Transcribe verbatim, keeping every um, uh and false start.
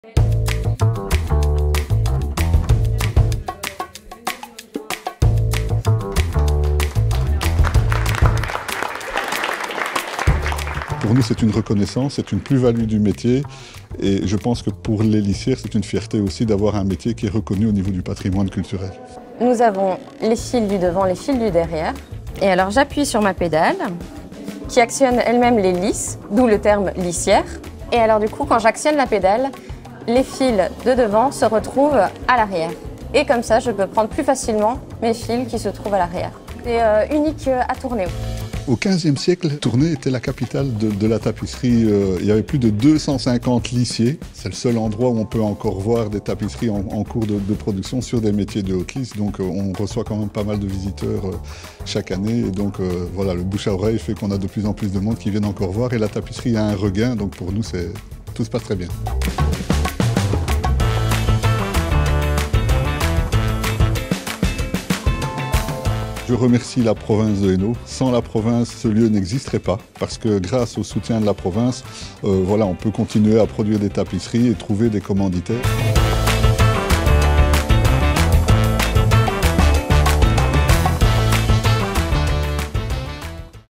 Pour nous, c'est une reconnaissance, c'est une plus-value du métier et je pense que pour les lissières, c'est une fierté aussi d'avoir un métier qui est reconnu au niveau du patrimoine culturel. Nous avons les fils du devant, les fils du derrière. Et alors j'appuie sur ma pédale qui actionne elle-même les lisses, d'où le terme lissière. Et alors du coup, quand j'actionne la pédale, les fils de devant se retrouvent à l'arrière. Et comme ça, je peux prendre plus facilement mes fils qui se trouvent à l'arrière. C'est euh, unique à Tournai. Au quinzième siècle, Tournai était la capitale de, de la tapisserie. Euh, il y avait plus de deux cent cinquante lissiers. C'est le seul endroit où on peut encore voir des tapisseries en, en cours de, de production sur des métiers de haute lisse. Donc euh, on reçoit quand même pas mal de visiteurs euh, chaque année. Et donc euh, voilà, le bouche à oreille fait qu'on a de plus en plus de monde qui viennent encore voir. Et la tapisserie a un regain, donc pour nous, c'est, tout se passe très bien. Je remercie la province de Hainaut. Sans la province, ce lieu n'existerait pas parce que grâce au soutien de la province, euh, voilà, on peut continuer à produire des tapisseries et trouver des commanditaires.